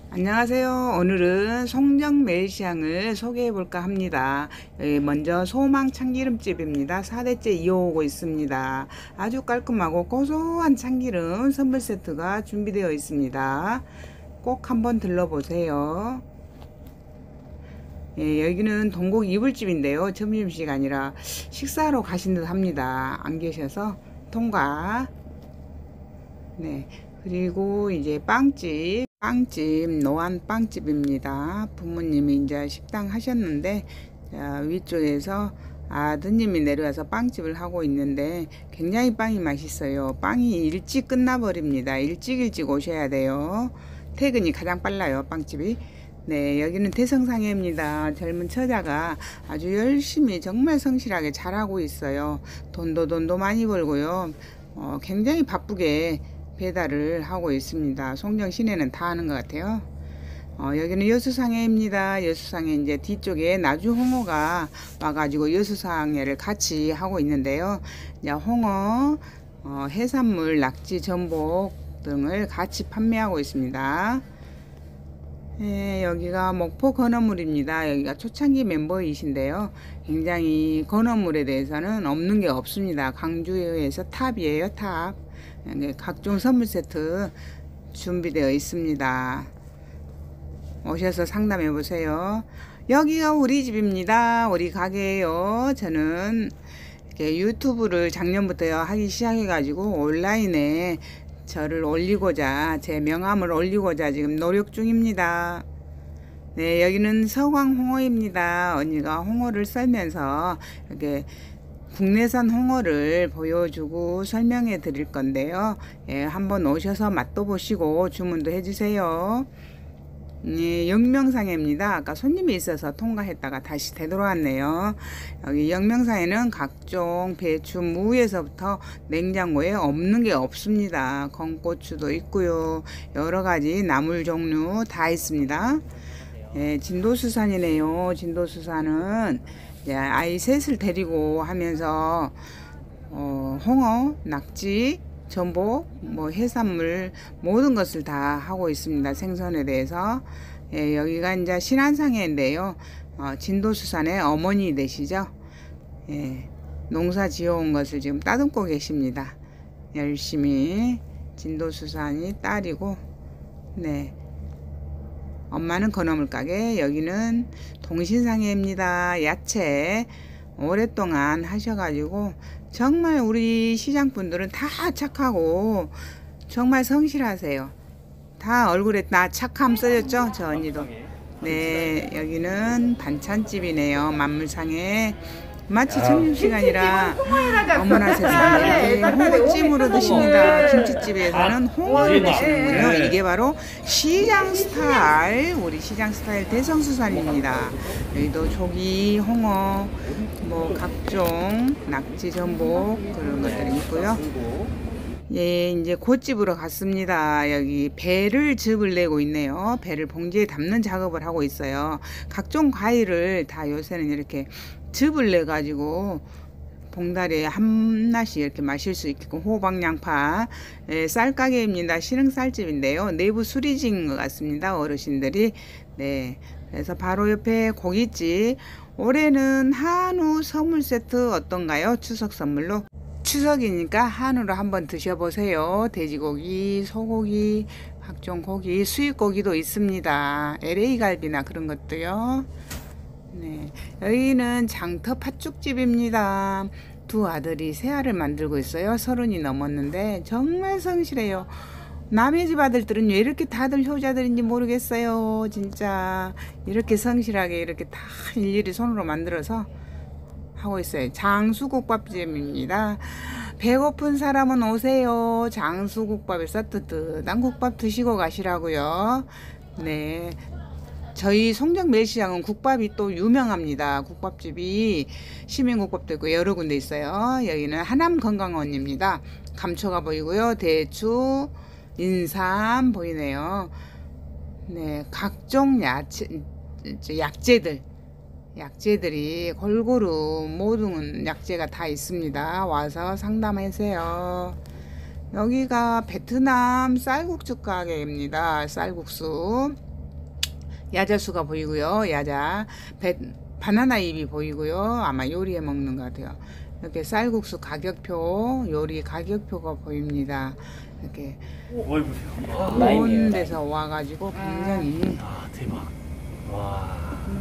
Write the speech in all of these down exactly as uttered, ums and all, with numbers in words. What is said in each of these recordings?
안녕하세요. 오늘은 송정 멜시향을 소개해 볼까 합니다. 먼저 소망 참기름집입니다. 사 대째 이어오고 있습니다. 아주 깔끔하고 고소한 참기름 선물 세트가 준비되어 있습니다. 꼭 한번 들러보세요. 예, 여기는 동국 이불집인데요. 점심시간이 아니라 식사하러 가신 듯 합니다. 안 계셔서 통과. 네. 그리고 이제 빵집, 빵집, 노안 빵집입니다. 부모님이 이제 식당 하셨는데, 자, 위쪽에서 아드님이 내려와서 빵집을 하고 있는데, 굉장히 빵이 맛있어요. 빵이 일찍 끝나버립니다. 일찍 일찍 오셔야 돼요. 퇴근이 가장 빨라요, 빵집이. 네, 여기는 대성상해입니다. 젊은 처자가 아주 열심히 정말 성실하게 잘하고 있어요. 돈도 돈도 많이 벌고요. 어, 굉장히 바쁘게 배달을 하고 있습니다. 송정 시내는 다 하는 것 같아요. 어, 여기는 여수상해입니다. 여수상해 이제 뒤쪽에 나주 홍어가 와가지고 여수상해를 같이 하고 있는데요. 이제 홍어, 어, 해산물, 낙지, 전복 등을 같이 판매하고 있습니다. 예, 여기가 목포 건어물입니다. 여기가 초창기 멤버이신데요. 굉장히 건어물에 대해서는 없는 게 없습니다. 광주에서 탑이에요, 탑. 각종 선물 세트 준비되어 있습니다. 오셔서 상담해 보세요. 여기가 우리 집입니다. 우리 가게예요. 저는 이렇게 유튜브를 작년부터 하기 시작해 가지고 온라인에 저를 올리고자, 제 명함을 올리고자 지금 노력 중입니다. 네, 여기는 서광 홍어입니다. 언니가 홍어를 썰면서 이렇게 국내산 홍어를 보여주고 설명해 드릴 건데요. 예, 한번 오셔서 맛도 보시고 주문도 해주세요. 예, 영명상해입니다. 아까 손님이 있어서 통과했다가 다시 되돌아왔네요. 여기 영명상해는 각종 배추, 무에서부터 냉장고에 없는 게 없습니다. 건고추도 있고요. 여러가지 나물 종류 다 있습니다. 예, 진도수산이네요. 진도수산은 예, 아이 셋을 데리고 하면서 어, 홍어, 낙지, 전복, 뭐 해산물 모든 것을 다 하고 있습니다. 생선에 대해서. 예, 여기가 이제 신안상해인데요. 어, 진도수산의 어머니 되시죠. 예, 농사 지어온 것을 지금 따듬고 계십니다. 열심히. 진도수산이 딸이고, 네. 엄마는 건어물 가게, 여기는 동신상해입니다. 야채 오랫동안 하셔가지고 정말 우리 시장분들은 다 착하고 정말 성실하세요. 다 얼굴에 나 착함 써졌죠? 저 언니도. 네, 여기는 반찬집이네요. 만물상해. 마치 점심시간이라 어머나 세상에 홍어찜으로 드십니다. 김치집에서는 홍어를 드시는군요. 이게 바로 시장 스타일, 우리 시장 스타일 대성수산입니다. 여기도 조기, 홍어, 뭐 각종 낙지, 전복 그런 것들이 있고요. 예, 이제 곶집으로 갔습니다. 여기 배를 즙을 내고 있네요. 배를 봉지에 담는 작업을 하고 있어요. 각종 과일을 다 요새는 이렇게 즙을 내 가지고 봉다리에 하나씩 이렇게 마실 수 있고, 호박, 양파. 예, 쌀가게입니다. 시릉쌀집인데요. 내부 수리진 것 같습니다. 어르신들이. 네, 그래서 바로 옆에 고깃집. 올해는 한우 선물 세트 어떤가요? 추석 선물로. 추석이니까 한우로 한번 드셔보세요. 돼지고기, 소고기, 각종 고기, 수입고기도 있습니다. 엘에이 갈비나 그런 것도요. 네, 여기는 장터 팥죽집입니다. 두 아들이 새 알을 만들고 있어요. 서른이 넘었는데 정말 성실해요. 남의 집 아들들은 왜 이렇게 다들 효자들인지 모르겠어요. 진짜 이렇게 성실하게 이렇게 다 일일이 손으로 만들어서 하고 있어요. 장수국밥집입니다. 배고픈 사람은 오세요. 장수국밥에서 뜨뜻한 국밥 드시고 가시라고요. 네, 저희 송정 멜시향은 국밥이 또 유명합니다. 국밥집이 시민국밥도 있고 여러 군데 있어요. 여기는 하남건강원입니다. 감초가 보이고요. 대추, 인삼 보이네요. 네, 각종 야채, 약재들 약재들이 골고루 모든 약재가 다 있습니다. 와서 상담하세요. 여기가 베트남 쌀국수 가게입니다. 쌀국수. 야자수가 보이고요. 야자. 배, 바나나 잎이 보이고요. 아마 요리해 먹는 것 같아요. 이렇게 쌀국수 가격표, 요리 가격표가 보입니다. 이렇게 오, 어이 보세요. 와, 먼 라임이에요, 데서 와가지고 굉장히 아, 대박. 와.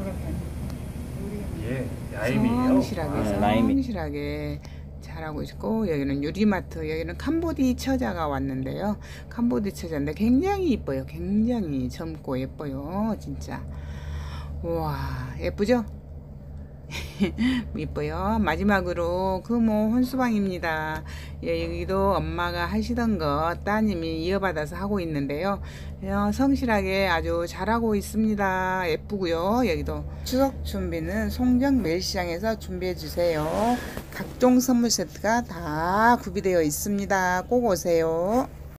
예, 라임이에요. 성실하게 아, 라임이. 성실하게 잘하고 있고, 여기는 유리마트, 여기는 캄보디 처자가 왔는데요. 캄보디 처자인데 굉장히 이뻐요. 굉장히 젊고 예뻐요. 진짜. 우와, 예쁘죠? 이뻐요. 마지막으로 금호 혼수방입니다. 예, 여기도 엄마가 하시던 거 따님이 이어받아서 하고 있는데요. 어, 성실하게 아주 잘하고 있습니다. 예쁘고요. 여기도 추석 준비는 송정 매일시장에서 준비해 주세요. 각종 선물 세트가 다 구비되어 있습니다. 꼭 오세요.